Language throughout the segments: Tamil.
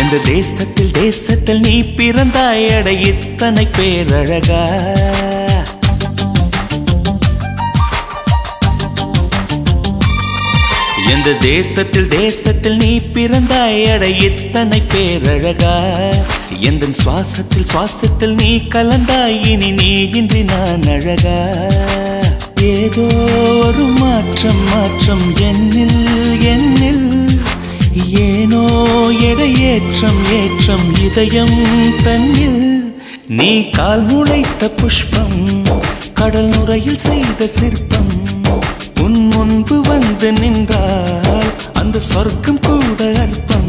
இந்த தேசத்தில் தேசத்தில் நீ பிறந்தாய் அட இத்தனை பேரழகா. இந்த தேசத்தில் தேசத்தில் நீ பிறந்தாய் அட இத்தனை பேரழகா. எந்த சுவாசத்தில் சுவாசத்தில் நீ கலந்தாய் இனி நீ இன்றி நான் அழகா. ஏதோ ஒரு மாற்றம் மாற்றம் என்னில் என்னில் ஏனோ எடையேற்றம் ஏற்றம் இதயம் தன்னில். நீ கால் முளைத்த புஷ்பம் கடல் நுரையில் செய்த சிற்பம் உன் முன்பு வந்து நின்றால் அந்த சொர்க்கம் கூட அற்பம்.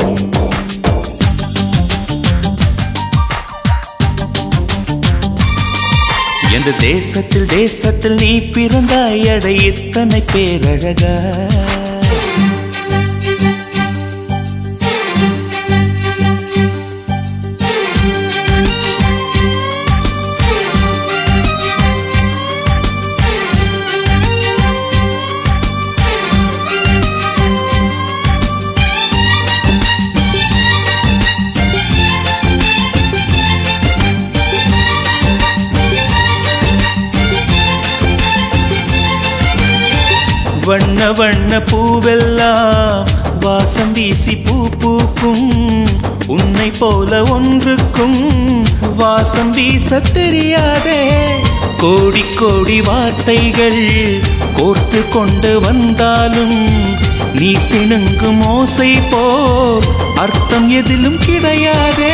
எந்த தேசத்தில் தேசத்தில் நீ பிறந்தாய் அட இத்தனை பேரழகா. வண்ண வண்ண பூவெல்லாம் வாசம் வீசி பூ பூக்கும். உன்னை போல ஒன்றுக்கும் வாசம் வீச தெரியாதே. கோடி கோடி வார்த்தைகள் கோர்த்து கொண்டு வந்தாலும் நீ சிணுங்கும் ஓசை போல் அர்த்தம் எதிலும் கிடையாதே.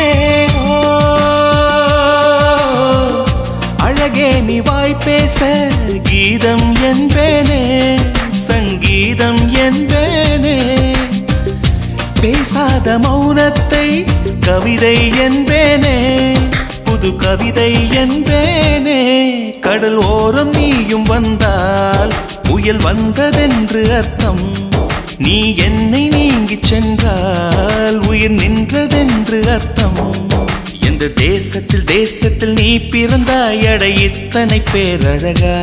அழகே நீ வாய் பேச கீதம் என்பேனே சங்கீதம் என்பேனே. பேசாத மௌனத்தை கவிதை என்பேனே புது கவிதை என்பேனே. கடல் ஓரம் நீயும் வந்தால் புயல் வந்ததென்று அர்த்தம். நீ என்னை நீங்கி சென்றால் உயிர் நின்றதென்று அர்த்தம். எந்த தேசத்தில் தேசத்தில் நீ பிறந்தாய் அட இத்தனை பேரழகா.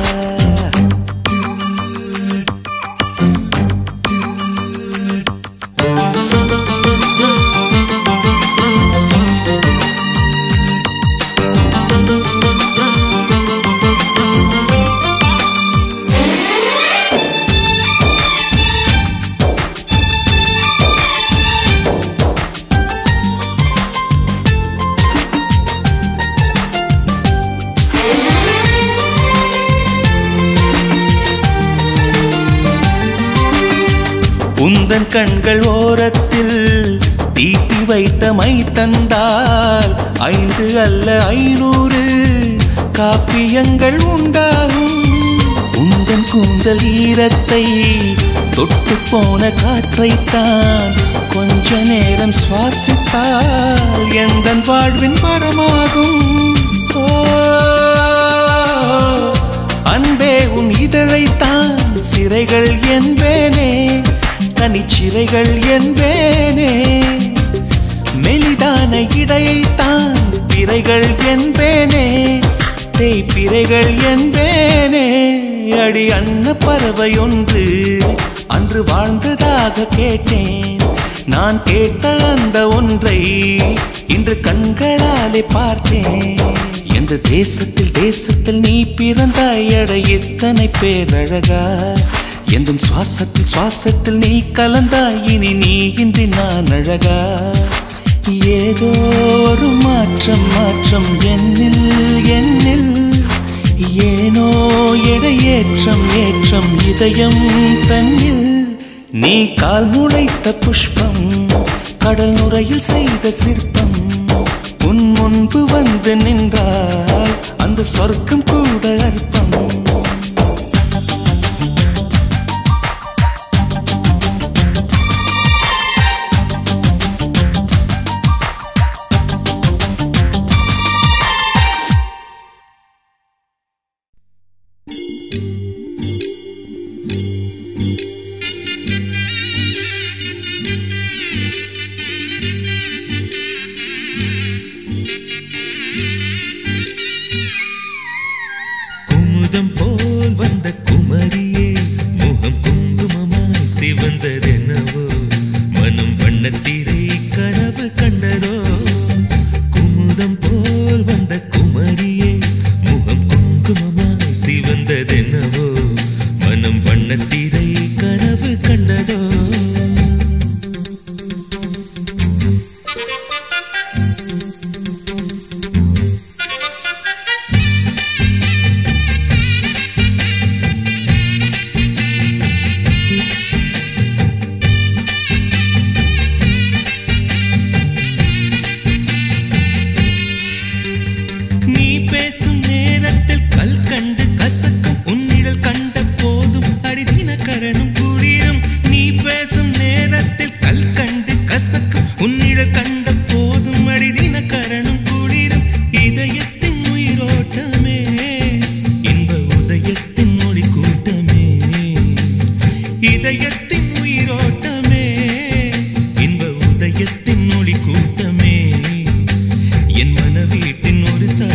உந்தன் கண்கள் ஓரத்தில் தீட்டி வைத்த மை தந்தால் 5 அல்ல 500 காப்பியங்கள் உண்டாகும். உந்தன் கூந்தல் ஈரத்தை தொட்டு போன காற்றைத்தான் கொஞ்ச நேரம் சுவாசித்தால் எந்தன் வாழ்வின் மரமாகும். அன்பே உன் இதழைத்தான் சிறைகள் என்பேனே தனிச்சிறைகள் என்பேனே. மெலிதான இடையைத்தான் பிறைகள் என்பேனே தேய்பிறைகள் என்பேனே. அடி அன்ன பறவை ஒன்று அன்று வாழ்ந்ததாக கேட்டேன். நான் கேட்ட அந்த ஒன்றை இன்று கண்களாலே பார்த்தேன். எந்த தேசத்தில் தேசத்தில் நீ பிறந்தாய் அட இத்தனை பேரழகா. எந்த சுவாசத்தில் சுவாசத்தில் நீ கலந்தாய் இனி நீ இன்றி நான் அழகா. ஏதோ ஒரு மாற்றம் மாற்றம் என்னில் என்னில் ஏனோ எடையேற்றம் ஏற்றம் இதயம் தன்னில். நீ கால் முளைத்த புஷ்பம் கடல் நுரையில் செய்த சிற்பம் உன் முன்பு வந்து நின்றால் அந்த சொர்க்கம் கூட அற்பம்.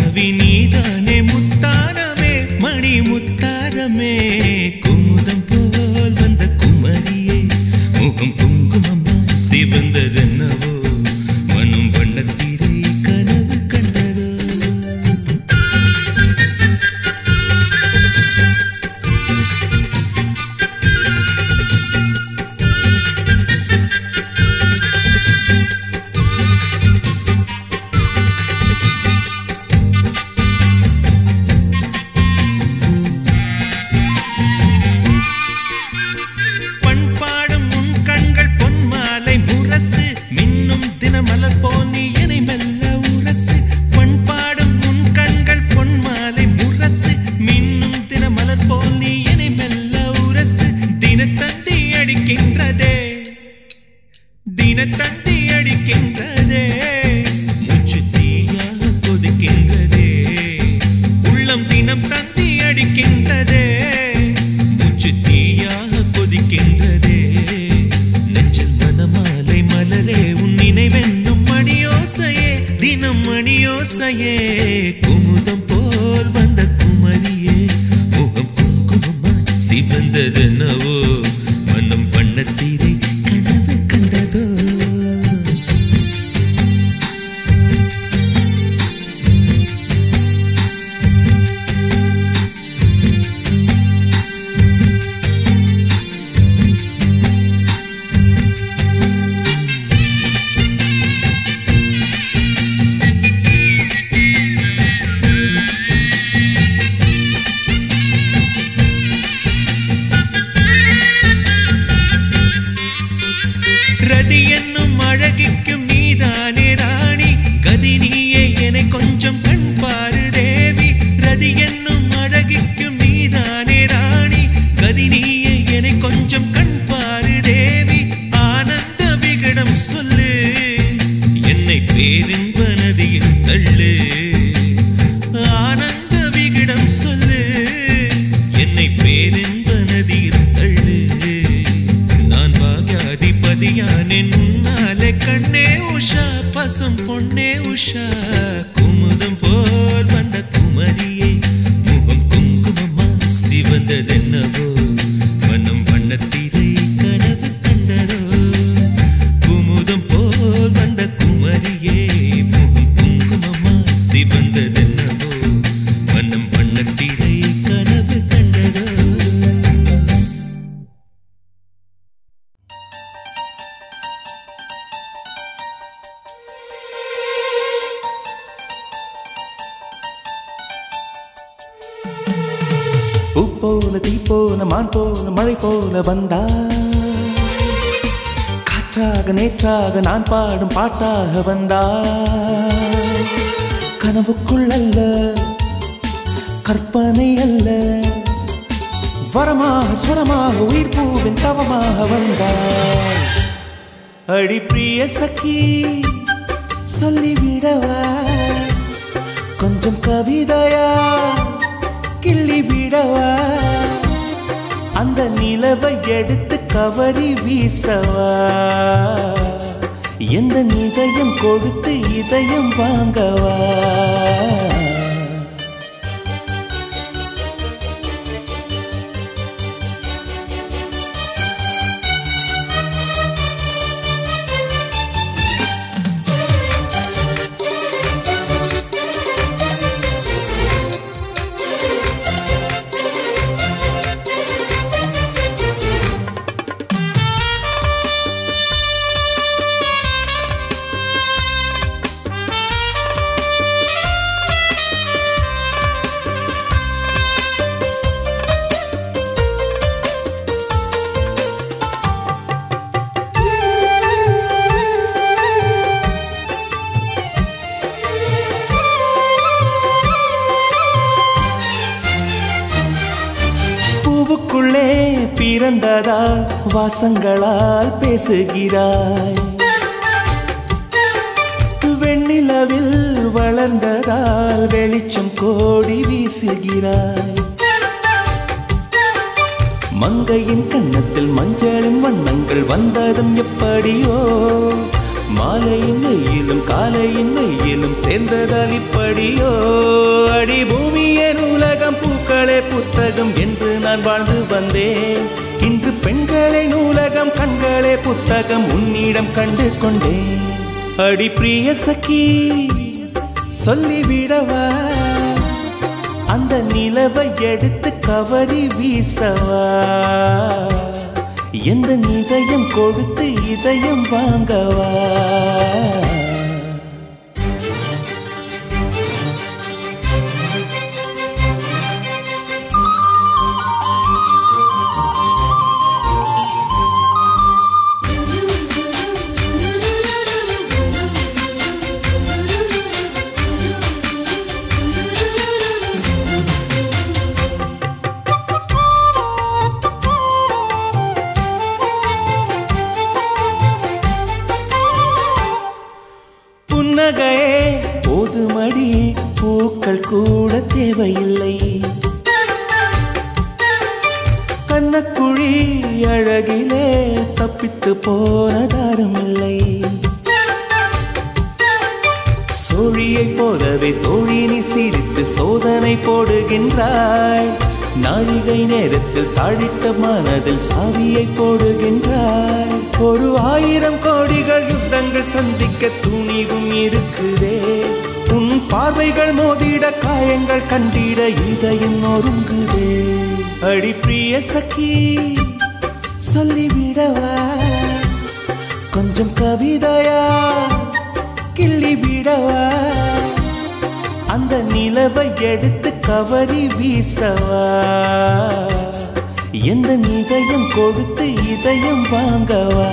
வாசவி நீதானே முத்தாரமே மணி முத்தாரமே குமுதம் போல் வந்த குமரியே முகம் குங்குமம்மா சிவந்ததென்னவோ மனம் வண்ணத்திரை கனவு கண்டதோ தினத்தந்தி அடிக்கின்றதே மூச்சு தீயாக கொதிக்கின்றதே உள்ளம் தினம் தந்தி அடிக்கின்றதே மூச்சு தீயாக கொதிக்கின்றதே நெஞ்சில் மனமாலை மலரே உன் நினைவென்னும் மணியோசையே தினம் மணியோசையே குமுதம் போல் வந்த குமரியே முகம் குங்குமமா சிவந்ததென்னவோ மனம் வண்ணத்திரை கனவு கண்டதோ ரதி என்னும் அழகிக்கும் நீதானே ராணி கதி நீயே என்னை கொஞ்சம் கண் பாரு தேவி ரதி என்னும் அழகிக்கும் நீதானே ராணி கதி நீயே என்னை கொஞ்சம் கண் பாரு தேவி ஆனந்த விகடம் சொல்லு என்னை பேரின்ப நதியில் தள்ளு ஆனந்த விகடம் சொல்லு என்னை பேரின்ப நதியில் தள்ளு நான் பாக்யாதிபதியானே உன்னாலே கண்ணே உஷா பசும் பொன்னே உஷா குமுதம் போல் வந்த குமரியே முகம் குங்குமமா சிவந்ததென்னவோ மனம் வண்ணத்திரை கனவு கண்டதோ குமுதம் போல் வந்த குமரியே முகம் குங்குமமா சிவந்ததென்னவோ மனம் வண்ணத்திரை கனவு கண்டதோ பூ போல தீ போல மான் போல மழை போல வந்தா காற்றாக நேற்றாக நான் பாடும் பாட்டாக வந்தா கனவுக்குள் அல்ல கற்பனை அல்ல வரமாக சுரமாக உயிர் பூவின் தவமாக வந்தாள் அடி பிரிய சखी சொல்லிவிடவா கொஞ்சம் கவிதையா கிள்ளி விடவா அந்த நிலவை எடுத்து கவரி வீசவா எந்த இதயம் கொடுத்து இதயம் வாங்கவா பூவுக்குள்ளே பிறந்ததால் வாசங்களால் பேசுகிறாய் வெண்ணிலவில் வளர்ந்ததால் வெளிச்சம் கோடி வீசுகிறாய் மங்கையின் கன்னத்தில் மஞ்சளின் வண்ணங்கள் வந்ததும் எப்படியோ மாலையின் வெயிலும் காலையின் வெயிலும் சேர்ந்ததால் இப்படியோ அடி பூமியே நூலகம் பூக்களே புத்தகம் என்று நான் வாழ்ந்து வந்தேன். இன்று பெண்களே நூலகம் கண்களே புத்தகம் உன்னிடம் கண்டு கொண்டேன். அடி பிரிய சகி சொல்லிவிடவா அந்த நிலவை எடுத்து கவரி வீசவா எந்த இதயம் கொடுத்து இதயம் வாங்கவா. புன்னகையே போதுமடி பூக்கள் கூட தேவையில்லை. கண்ணக்குழி அழகிலே தப்பித்து போனதாரும் இல்லை. சோழியை போலவே தோழினி சிரித்து சோதனை போடுகின்றாய். நாழிகை நேரத்தில் தாழிட்ட மனதில் சாவியை போடுகின்றாய். 1000 கோடிகள் யுத்தங்கள் சந்திக்க துணிவும் இருக்குதே. உன் பார்வைகள் மோதிட காயங்கள் கண்டிட இதயம் நொறுங்குதே. அடி பிரிய சகி சொல்லிவிடவா கொஞ்சம் கவிதையா கிள்ளிவிடவா அந்த நிலவை எடுத்து கவரி வீசவா எந்த இதயம் கொடுத்து இதயம் வாங்கவா.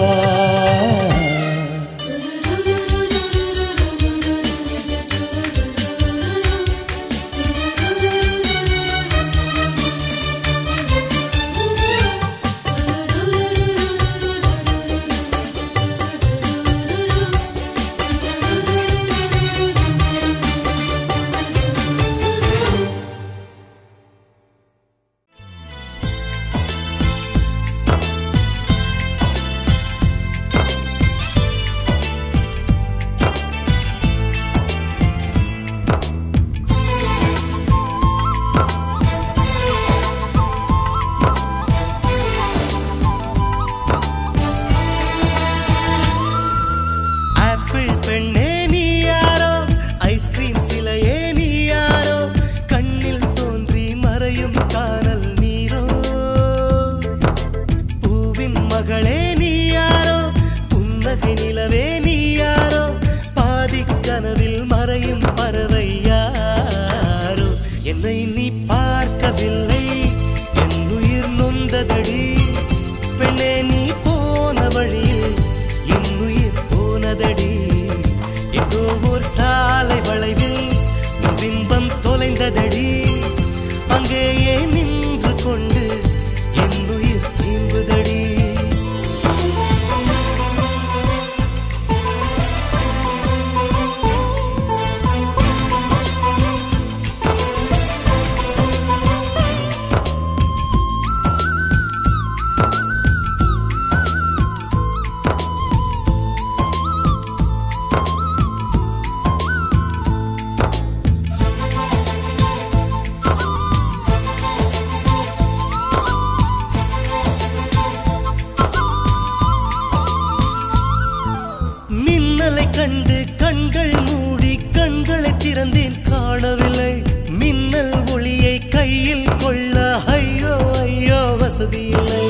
கண்டு கண்கள் மூடி கண்களை திறந்தேன் காணவில்லை. மின்னல் ஒளியை கையில் கொள்ள ஐயோ ஐயோ வசதி இல்லை.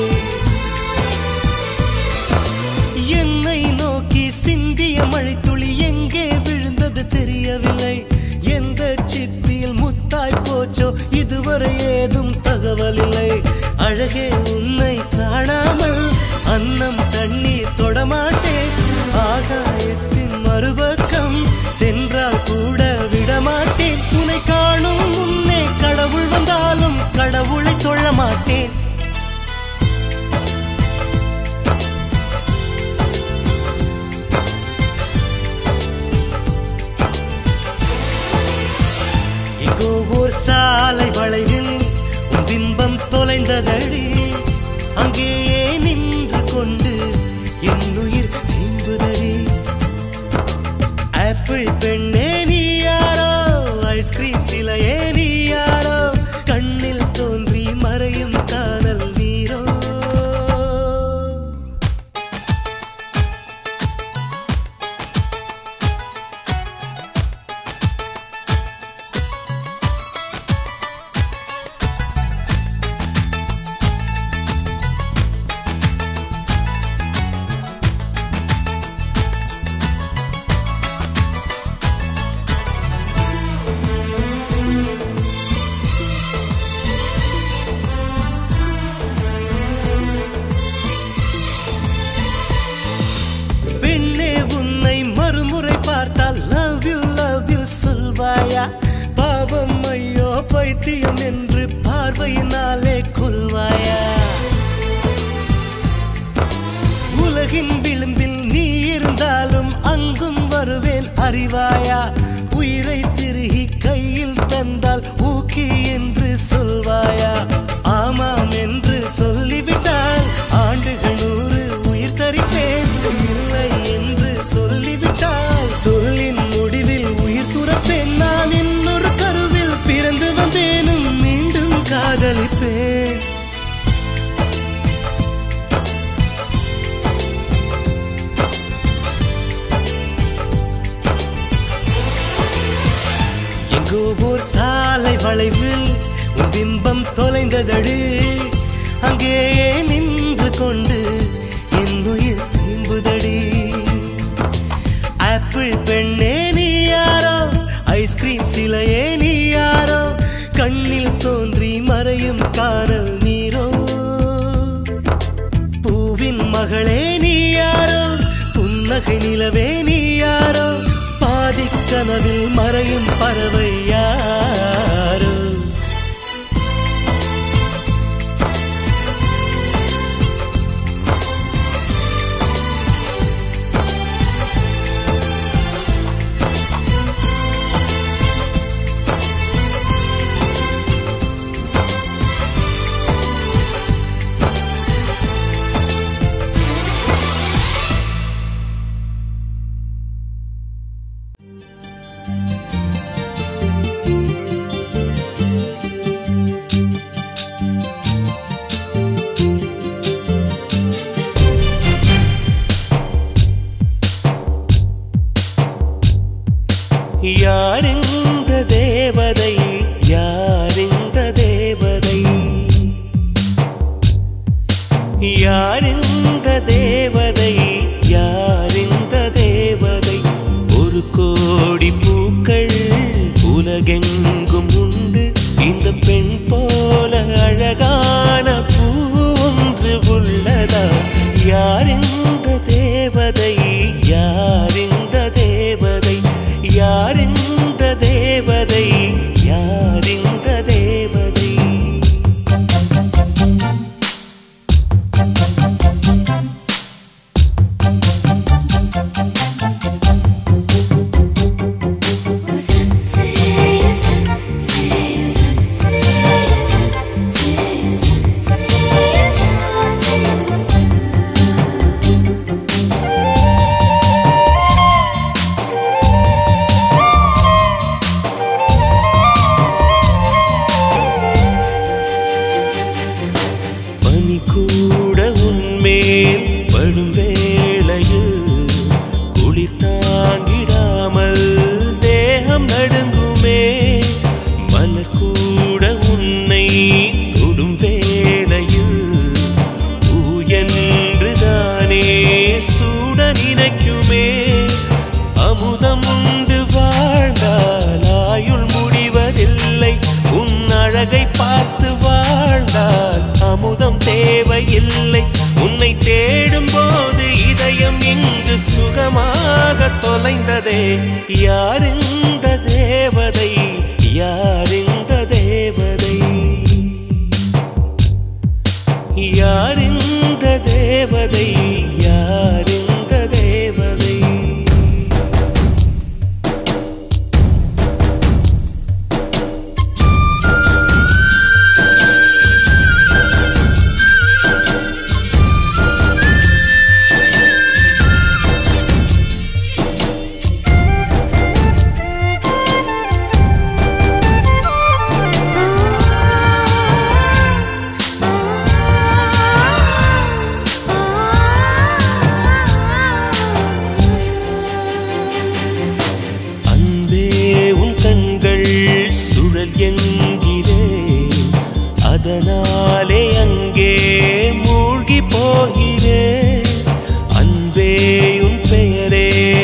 என்னை நோக்கி சிந்திய மழைத்துளி எங்கே விழுந்தது தெரியவில்லை. எந்த சிப்பியில் முத்தாய் போச்சோ இதுவரை ஏதும் தகவல் இல்லை. அழகே உன்னை காணாமல் அன்னம் தண்ணீர் தொடமாட்டேன். ஆகாயத்தின் மறுபக்கம் சென்றால் கூட விடமாட்டேன். உன்னை காணும் முன்னே கடவுள் வந்தாலும் கடவுளை தொழ மாட்டேன். எங்கோ ஓர் சாலை வளைவில் உன் பிம்பம் தொலைந்ததடி. அங்கேயே நின்று கொண்டு என் உயிர் தேம்புதடி. சிலையே நீ யாரோ கண்ணில் தோன்றி மறையும் காதல் நீரோ பாவம் ஐயோ பைத்தியம் என்று பார்வையினாலே கொல்வாயா உலகின் விளிம்பில் நீ இருந்தாலும் அங்கும் வருவேன் அறிவாயா உயிரை திருகி கையில் தந்தால் ஊக்கி என்று சொல்வாயா ஆமாம் என்று சொல்லிவிட்டால் ஆண்டுகள் 100 உயிர் தரிப்பேன் இல்லை என்று சொல்லிவிட்டால் சொல்லின் முடிவில் உயிர் துறப்பேன் நான் இன்னொரு கருவில் பிறந்து வந்தேனும் மீண்டும் காதலிப்பேன் எங்கோ ஓர் சாலை வளைவில் உன் பிம்பம் தொலைந்ததடு அங்கேயே நின்று கொண்டு என் உயிர் திரும்புதடி ஆப்பிள் பெண்ணே நீ யாரோ ஐஸ்கிரீம் சிலையே நீ யாரோ கண்ணில் தோன்றி மறையும் காதல் நீரோ பூவின் மகளே நீ யாரோ புன்னகை நிலவே நீ யாரோ பாதிக் கனவில் மறையும் பறவை யாரோ யாரிந்த தேவதை யாரிந்த தேவதை யாரிந்த தேவதை யாரிந்த தேவதை ஒரு கோடி பூக்கள் உலகெங்கும் உண்டு இந்த பெண் போல அழகான பூ ஒன்று உள்ளதா யாரிந்த தேவதை யாரிந்த தேவதை யாரிந்த தேவதை யாரிந்த தேவதை தேவையில்லை உன்னை தேடும் போது இதயம் இங்கு சுகமாக தொலைந்ததே யாரிந்த தேவதை யாரிந்த தேவதை யாரிந்த தேவதை யாரிந்த தேவதை என்கிறேன். அதனாலே அங்கே மூழ்கி போகிறேன். அன்பே உன் பெயரே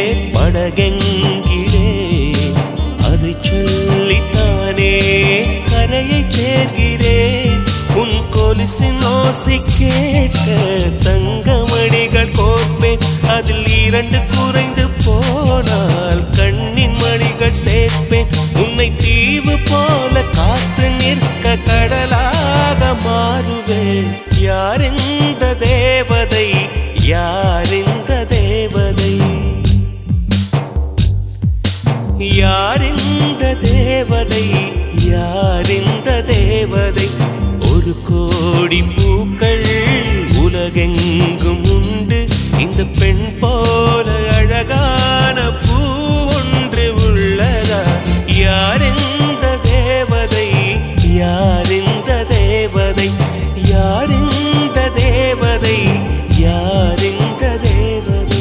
படகென்கிறேன். அதை சொல்லித்தானே கரையை சேர்கிறேன். உன் கொலுசின் ஓசை கேட்க தங்கமணிகள் கோர்ப்பேன். அதில் 2 குறைந்து போனால் கண்ணின் மணிகள் சேர்ப்பேன். உன்னை தீவு போல காத்து நிற்க கடலாக மாறுவேன். யார் இந்த தேவதை, யார் இந்த தேவதை, யார் இந்த தேவதை, யார் இந்த தேவதை. 1 கோடி பூக்கள் உலகெங்கும் உண்டு. இந்த பெண் போல அழகான பூ ஒன்று உள்ளதா? யார் இந்த தேவதை, யார் இந்த தேவதை, யார் இந்த தேவதை, யார் இந்த தேவதை.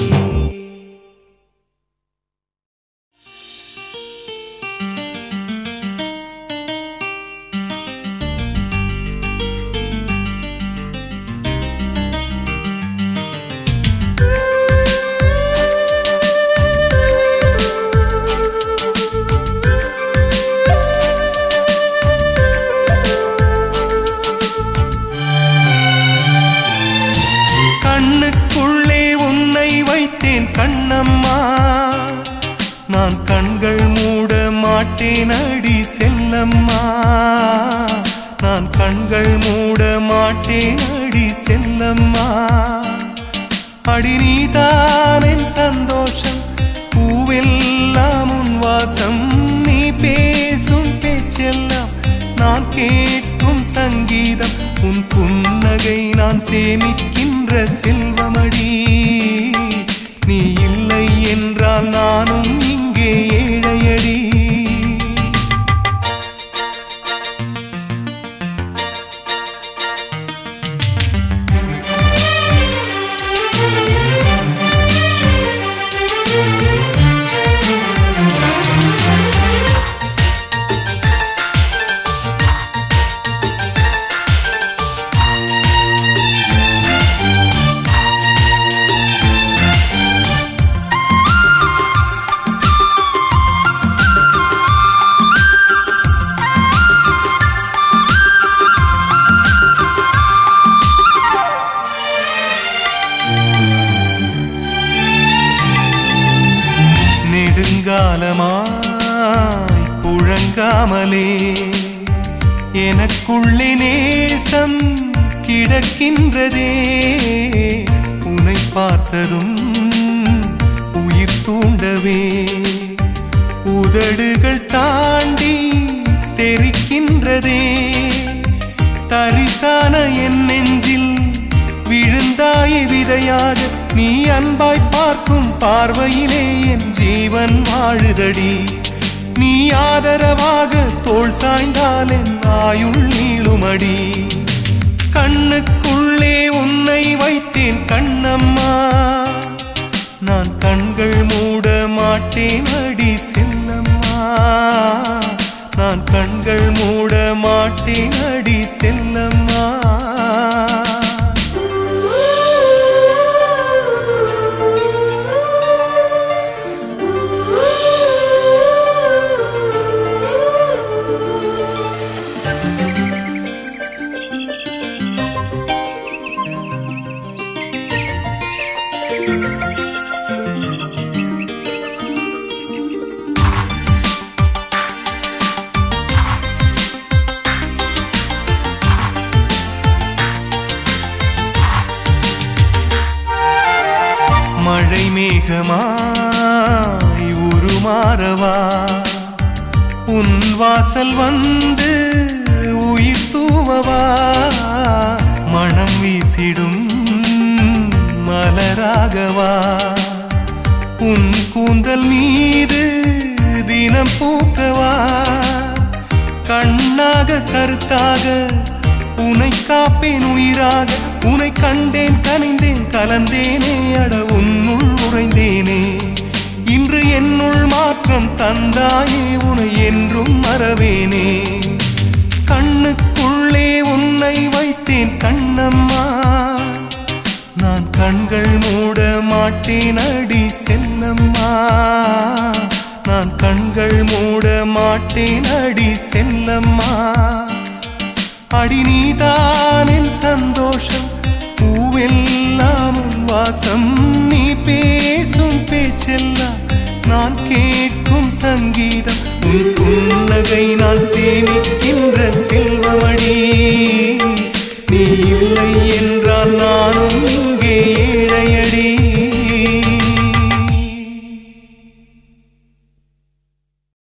கண்ணுக்குள்ளே உன்னை வைத்தேன் கண்ணம்மா, நான் கண்கள் மூட மாட்டேன் அடி செல்லம்மா, நான் கண்கள் மூட மாட்டேன் அடி செல்லம்மா. அடி நீதான் என் சந்தோஷம், பூவெல்லாம் உன் வாசம், நீ பேசும் பேச்செல்லாம் நான் கேட்கும் சங்கீதம். உன் புன்னகை நான் சேமிக்கின்ற செல்வமடி, நீ இல்லை என்றால் நானும் இங்கே ஏழையடி. நெடுங்காலமாய் புழங்காமலே எனக்குள்ளே நேசம் கிடக்கின்றதே. உன்னை பார்த்ததும் உயிர் தூண்டவே உதடுகள் தாண்டி தெரிக்கின்றதே. தரிசான என் நெஞ்சில் விழுந்தாய் விதையாக, நீ அன்பாய் பார்க்கும் பார்வையிலே என் ஜீவன் வாழுதடி. நீ ஆதரவாக தோள் சாய்ந்தால் என் ஆயுள் நீளுமடி. கண்ணுக்குள்ளே உன்னை வைத்தேன் கண்ணம்மா, நான் கண்கள் மூட மாட்டேன் அடி செல்லம்மா, நான் கண்கள் மூட மாட்டேன் அடி செல்லம்மா. மழை மேகமாய் உருமாறவா, உன் வாசல் வந்து உயிர் தூவவா. மனம் வீசிடும் மலராகவா, உன் கூந்தல் மீது தினம் பூக்கவா. கண்ணாக கருத்தாக உனை காப்பேன் உயிராக, உனை கண்டேன் கனிந்தேன் கலந்தேனே அட உன்னுள் உறைந்தேனே. இன்று என்னுள் மாற்றம் தந்தாயே உனை என்றும் மறவேனே. மாட்டேன் அடி செல்லம்மா நான் கண்கள் மூட மாட்டேன் அடி செல்லம்மா அடி நீதான் என் சந்தோஷம் பூவெல்லாம் உன் வாசம் நீ பேசும் பேச்செல்லாம் நான் கேட்கும் சங்கீதம் உன் புன்னகை நான் சேமிக்கின்ற